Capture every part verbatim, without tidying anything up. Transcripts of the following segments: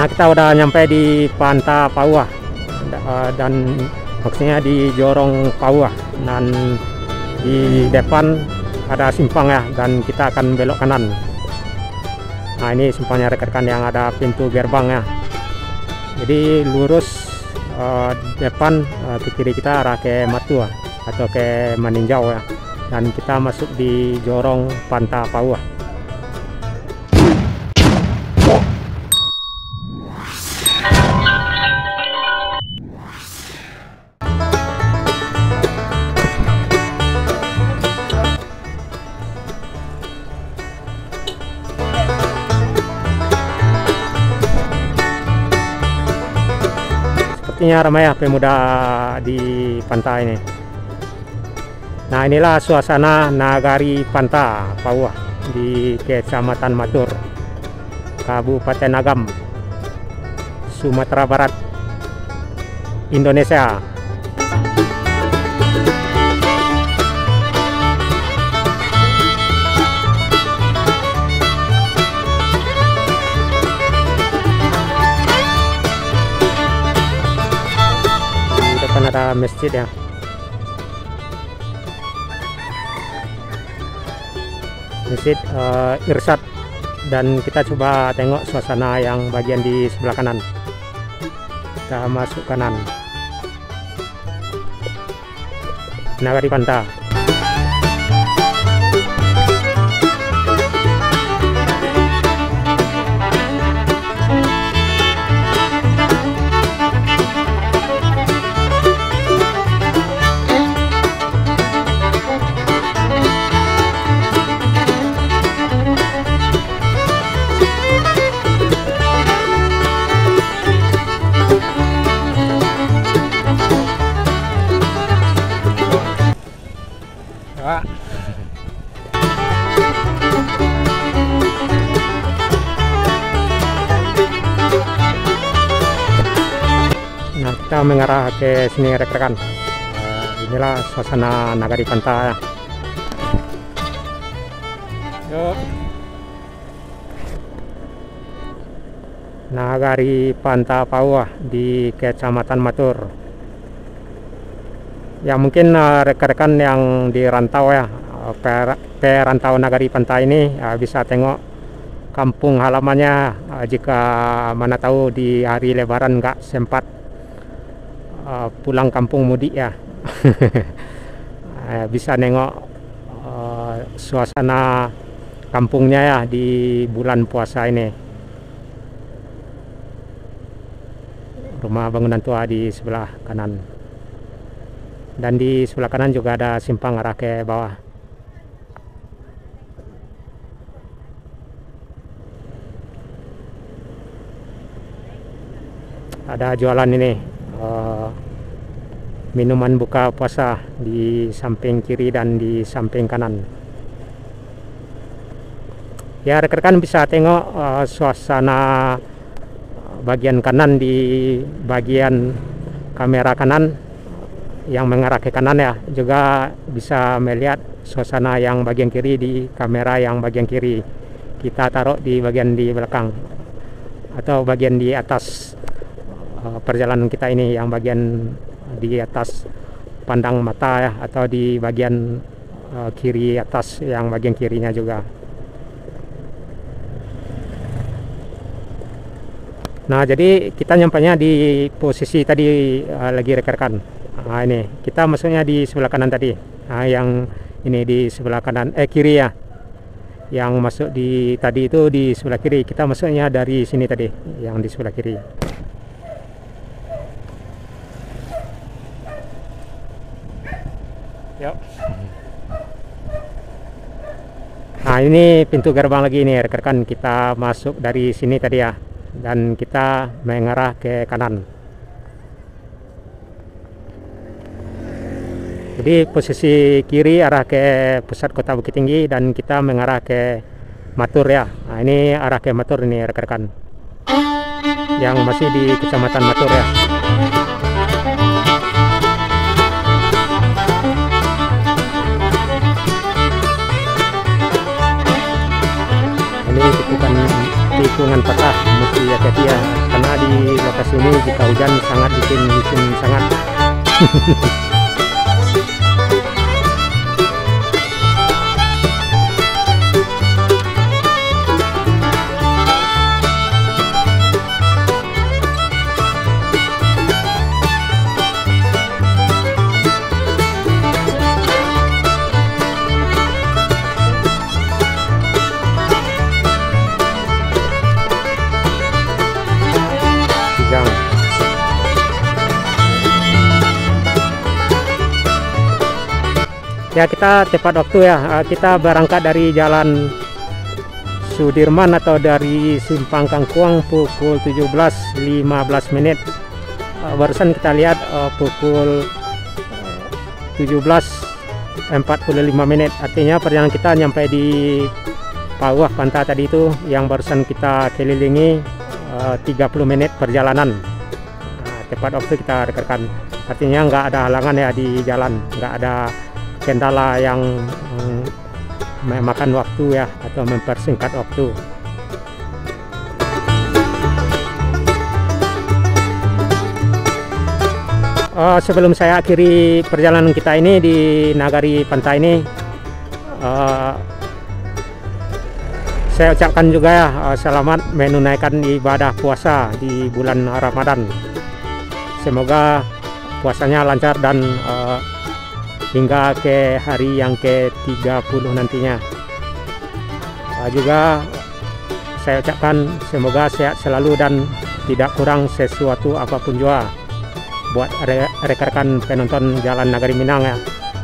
Nah, kita udah nyampe di Panta Pauah uh, dan maksudnya di Jorong Pauah, dan di depan ada simpang ya, dan kita akan belok kanan. Nah, ini simpangnya rekan-rekan yang ada pintu gerbang ya. Jadi lurus uh, depan uh, ke kiri kita arah ke Matua atau ke Maninjau ya, dan kita masuk di Jorong Panta Pauah. Sepertinya ramai ya pemuda di pantai ini. Nah, inilah suasana Nagari Panta Pauah di Kecamatan Matur, Kabupaten Agam, Sumatera Barat, Indonesia. Ada masjid ya. Masjid uh, Irsyad, dan kita coba tengok suasana yang bagian di sebelah kanan. Kita masuk kanan. Nagari Panta. Nah, kita mengarah ke sini rekan-rekan. Uh, inilah suasana Nagari Panta. Yuk. Nagari Panta Pauah di Kecamatan Matur. Ya, mungkin rekan-rekan uh, yang di rantau ya, uh, per, perantau Nagari Panta ini uh, bisa tengok kampung halamannya uh, jika mana tahu di hari Lebaran nggak sempat uh, pulang kampung mudik ya. uh, bisa nengok uh, suasana kampungnya ya di bulan puasa ini. Rumah bangunan tua di sebelah kanan. Dan di sebelah kanan juga ada simpang arah ke bawah. Ada jualan ini uh, minuman buka puasa di samping kiri dan di samping kanan. Ya, rekan-rekan bisa tengok uh, suasana bagian kanan di bagian kamera kanan yang mengarah ke kanan ya, juga bisa melihat suasana yang bagian kiri di kamera yang bagian kiri. Kita taruh di bagian di belakang atau bagian di atas uh, perjalanan kita ini, yang bagian di atas pandang mata ya, atau di bagian uh, kiri atas yang bagian kirinya juga. Nah, jadi kita nyampainya di posisi tadi uh, lagi rekan-rekan. Nah, ini kita masuknya di sebelah kanan tadi. Nah, yang ini di sebelah kanan eh kiri ya. Yang masuk di tadi itu di sebelah kiri. Kita masuknya dari sini tadi, yang di sebelah kiri. Yuk. Nah, ini pintu gerbang lagi nih rekan-rekan. Kita masuk dari sini tadi ya, dan kita mengarah ke kanan. Jadi posisi kiri arah ke pusat kota Bukit Tinggi, dan kita mengarah ke Matur ya. Nah, ini arah ke Matur ini rekan-rekan, yang masih di Kecamatan Matur ya. Ini tikungan tikungan patah, mesti hati-hati ya, karena di lokasi ini jika hujan sangat bikin bikin sangat. Ya, kita tepat waktu ya, kita berangkat dari Jalan Sudirman atau dari Simpang Kangkuang pukul tujuh belas lima belas menit. Barusan kita lihat pukul tujuh belas empat puluh lima menit, artinya perjalanan kita nyampe di Pauah Pantai tadi itu yang barusan kita kelilingi tiga puluh menit perjalanan. Nah, tepat waktu kita rekan, artinya nggak ada halangan ya di jalan, nggak ada kendala yang um, memakan waktu ya atau mempersingkat waktu. Uh, sebelum saya akhiri perjalanan kita ini di Nagari Pantai ini, uh, saya ucapkan juga ya uh, selamat menunaikan ibadah puasa di bulan Ramadan. Semoga puasanya lancar dan uh, hingga ke hari yang ke tiga puluh nantinya. Uh, juga saya ucapkan semoga sehat selalu dan tidak kurang sesuatu apapun juga buat rekan-rekan penonton Jalan Nagari Minang ya.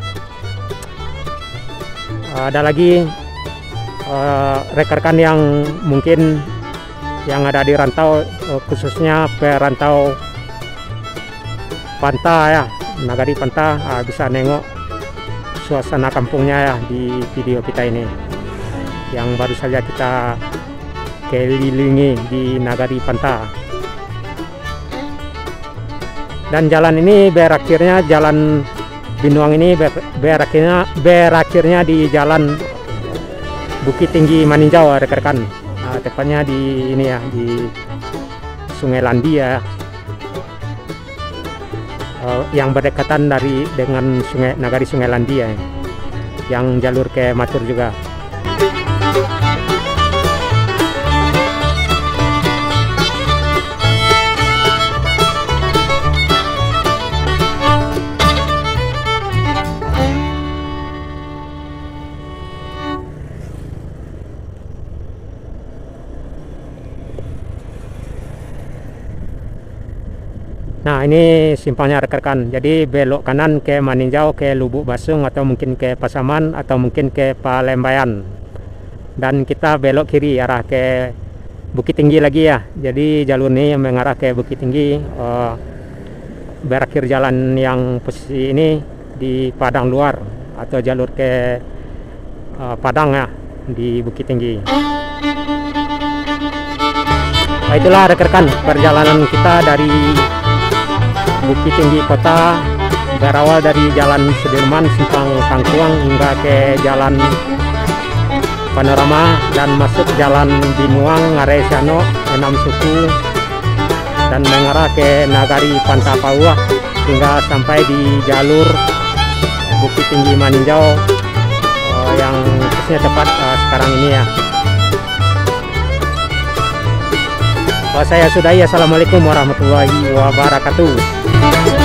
Uh, ada lagi rekan-rekan uh, yang mungkin yang ada di rantau, uh, khususnya perantau Pantai ya, Nagari Pantai, uh, bisa nengok suasana kampungnya ya di video kita ini yang baru saja kita kelilingi di Nagari Pantai. Dan jalan ini berakhirnya, jalan Binuang ini ber, berakhirnya berakhirnya di jalan Bukit Tinggi Maninjau rekan-rekan, nah, tepatnya di ini ya, di Sungai Landi ya, uh, yang berdekatan dari dengan Sungai Nagari Sungai Landi ya, yang jalur ke Matur juga. Nah, ini simpangnya rekan-rekan. Jadi belok kanan ke Maninjau, ke Lubuk Basung, atau mungkin ke Pasaman, atau mungkin ke Palembayan. Dan kita belok kiri arah ke Bukit Tinggi lagi ya. Jadi jalur ini yang mengarah ke Bukit Tinggi. Uh, berakhir jalan yang posisi ini di Padang Luar atau jalur ke uh, Padang ya, di Bukit Tinggi. Nah, itulah rekan-rekan perjalanan kita dari Bukit Tinggi Kota, berawal dari Jalan Sudirman, Simpang Kangkuang hingga ke Jalan Panorama dan masuk Jalan Binuang, Ngaresano, Enam Suku, dan mengarah ke Nagari Pantai Pauah hingga sampai di jalur Bukit Tinggi Maninjau uh, yang khususnya tepat uh, sekarang ini ya. Oh, saya sudahi. Assalamualaikum warahmatullahi wabarakatuh.